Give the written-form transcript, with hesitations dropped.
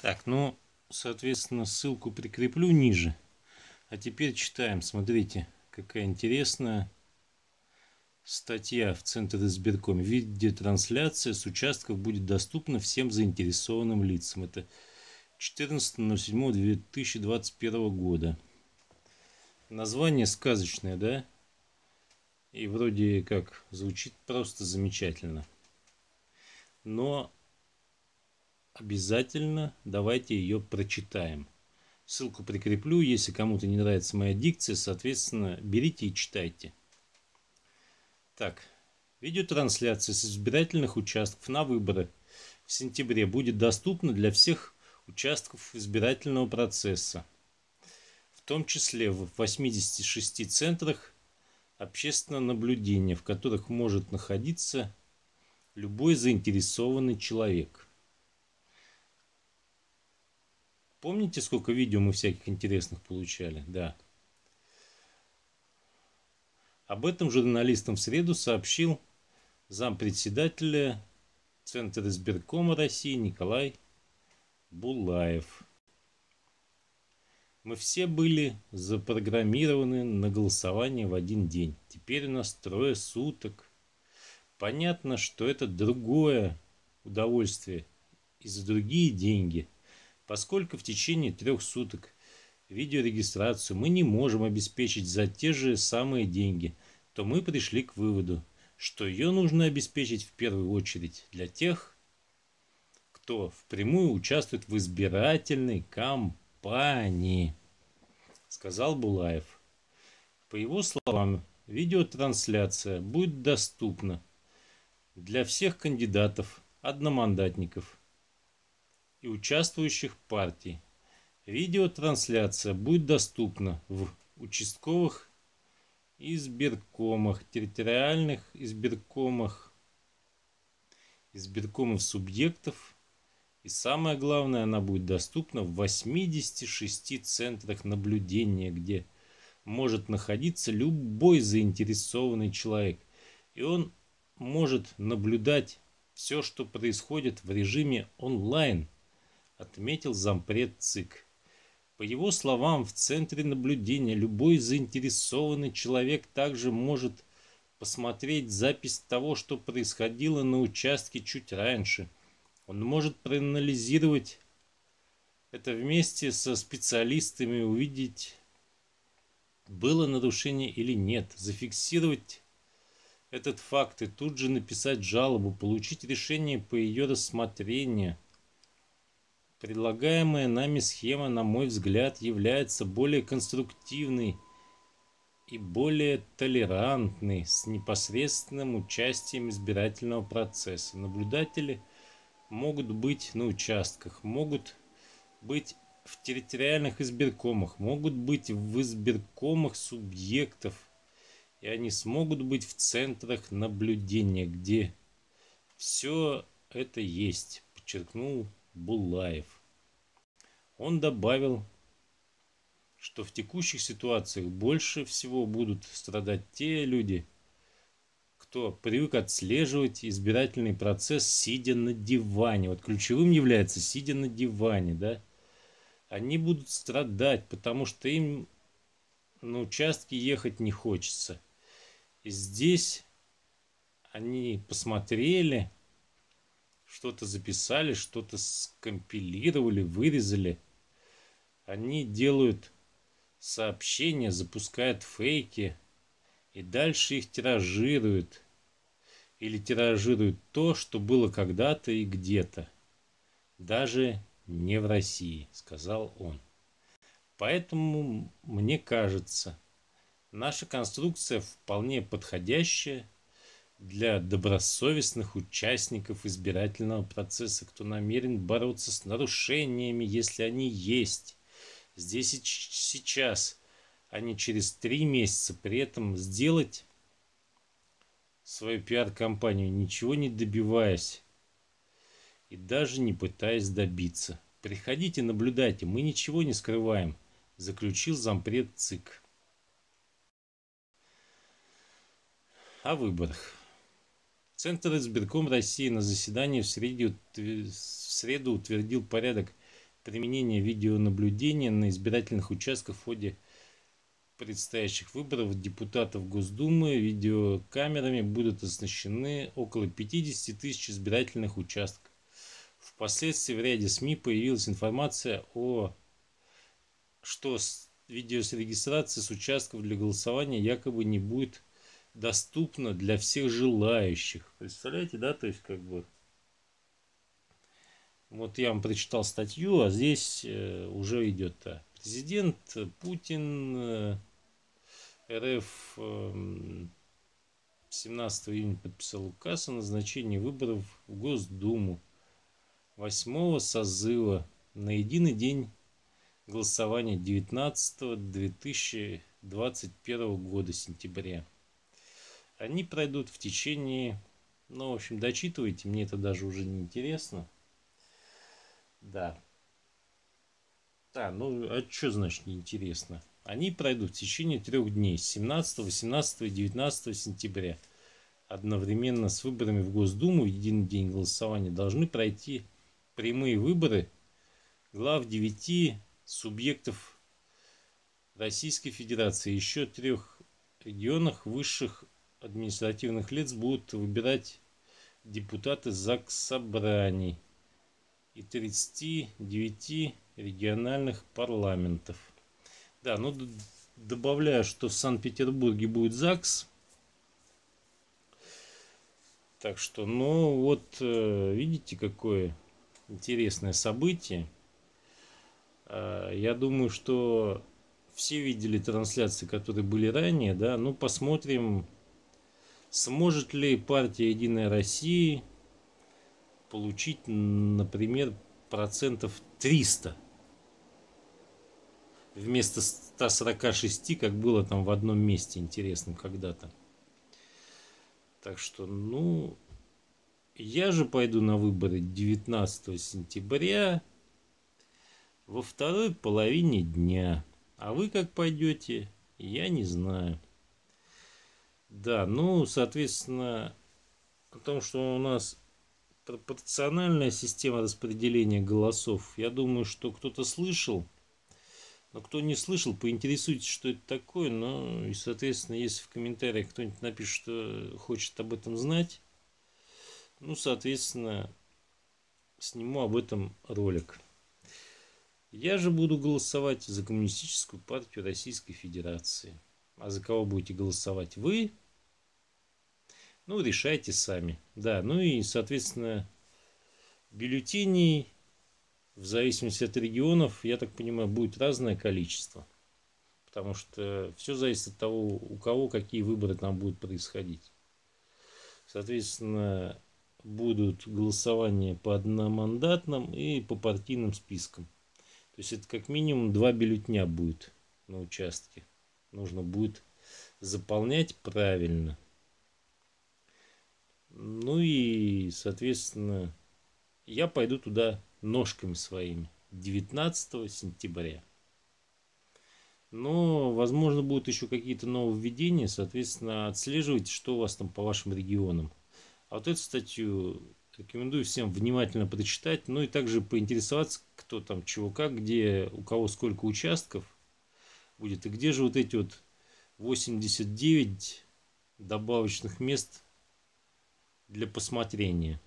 Так, ну, соответственно, ссылку прикреплю ниже. А теперь читаем. Смотрите, какая интересная статья в Центре избиркоме. Видеотрансляция с участков будет доступна всем заинтересованным лицам. Это 14.07.2021 года. Название сказочное, да? И вроде как звучит просто замечательно. Но обязательно давайте ее прочитаем. Ссылку прикреплю, если кому-то не нравится моя дикция, соответственно, берите и читайте. Так, видеотрансляция с избирательных участков на выборы в сентябре будет доступна для всех участков избирательного процесса, в том числе в 86 центрах общественного наблюдения, в которых может находиться любой заинтересованный человек. Помните, сколько видео мы всяких интересных получали? Да. Об этом журналистам в среду сообщил зампредседателя Центра избиркома России Николай Булаев. Мы все были запрограммированы на голосование в один день. Теперь у нас 3 суток. Понятно, что это другое удовольствие и за другие деньги. Поскольку в течение 3 суток видеорегистрацию мы не можем обеспечить за те же самые деньги, то мы пришли к выводу, что ее нужно обеспечить в первую очередь для тех, кто впрямую участвует в избирательной кампании, сказал Булаев. По его словам, видеотрансляция будет доступна для всех кандидатов, одномандатников и участвующих партий. Видеотрансляция будет доступна в участковых избиркомах, территориальных избиркомах, избиркомов субъектов. И самое главное, она будет доступна в 86 центрах наблюдения, где может находиться любой заинтересованный человек. И он может наблюдать все, что происходит в режиме онлайн, отметил зампред ЦИК. По его словам, в центре наблюдения любой заинтересованный человек также может посмотреть запись того, что происходило на участке чуть раньше. Он может проанализировать это вместе со специалистами, увидеть, было нарушение или нет, зафиксировать этот факт и тут же написать жалобу, получить решение по ее рассмотрению. Предлагаемая нами схема, на мой взгляд, является более конструктивной и более толерантной, с непосредственным участием избирательного процесса. Наблюдатели могут быть на участках, могут быть в территориальных избиркомах, могут быть в избиркомах субъектов, и они смогут быть в центрах наблюдения, где все это есть, подчеркнул Булаев. Он добавил, что в текущих ситуациях больше всего будут страдать те люди, кто привык отслеживать избирательный процесс, сидя на диване. Вот ключевым является сидя на диване, да. Они будут страдать, потому что им на участке ехать не хочется. И здесь они посмотрели, что-то записали, что-то скомпилировали, вырезали. Они делают сообщения, запускают фейки и дальше их тиражируют. Или тиражируют то, что было когда-то и где-то. Даже не в России, сказал он. Поэтому, мне кажется, наша конструкция вполне подходящая для добросовестных участников избирательного процесса, кто намерен бороться с нарушениями, если они есть здесь и сейчас, а не через 3 месяца, при этом сделать свою пиар-компанию, ничего не добиваясь и даже не пытаясь добиться. Приходите, наблюдайте, мы ничего не скрываем, заключил зампред ЦИК. О выборах. Центр избирком России на заседании в среду утвердил порядок применения видеонаблюдения на избирательных участках в ходе предстоящих выборов депутатов Госдумы. Видеокамерами будут оснащены около 50 тысяч избирательных участков. Впоследствии в ряде СМИ появилась информация что видеорегистрация с участков для голосования якобы не будет доступна для всех желающих. Представляете, да? То есть, как бы, вот я вам прочитал статью, а здесь уже идет президент Путин РФ 17 июня подписал указ о назначении выборов в Госдуму 8-го созыва на единый день голосования 19-2021 года сентября. Они пройдут в течение, ну, в общем, дочитывайте, мне это даже уже не интересно. Да. Ну, а что значит неинтересно? Они пройдут в течение 3 дней, с 17, 18 и 19 сентября. Одновременно с выборами в Госдуму в единый день голосования должны пройти прямые выборы глав 9 субъектов Российской Федерации. Еще 3 регионах высших административных лиц будут выбирать депутаты ЗАГС Собраний и 39 региональных парламентов. Да, ну добавляю, что в Санкт-Петербурге будет ЗАГС. Так что, ну вот, видите, какое интересное событие. Я думаю, что все видели трансляции, которые были ранее, да. Ну, посмотрим, сможет ли партия «Единая Россия» получить, например, 300% вместо 146, как было там в одном месте интересном когда-то. Так что, ну, я же пойду на выборы 19 сентября во второй половине дня. А вы как пойдете, я не знаю. Да, ну, соответственно, о том, что у нас пропорциональная система распределения голосов, я думаю, что кто-то слышал. Но кто не слышал, поинтересуйтесь, что это такое. Ну, и, соответственно, если в комментариях кто-нибудь напишет, что хочет об этом знать, ну, соответственно, сниму об этом ролик. Я же буду голосовать за Коммунистическую партию Российской Федерации. А за кого будете голосовать вы? Ну, решайте сами. Да, ну и, соответственно, бюллетеней в зависимости от регионов, я так понимаю, будет разное количество. Потому что все зависит от того, у кого какие выборы там будут происходить. Соответственно, будут голосования по одномандатным и по партийным спискам. То есть это как минимум 2 бюллетеня будет на участке. Нужно будет заполнять правильно. Ну и, соответственно, я пойду туда ножками своими 19 сентября. Но, возможно, будут еще какие-то нововведения. Соответственно, отслеживайте, что у вас там по вашим регионам. А вот эту статью рекомендую всем внимательно прочитать. Ну и также поинтересоваться, кто там чего как, где у кого сколько участков будет. И где же вот эти вот 89 добавочных мест для посмотрения.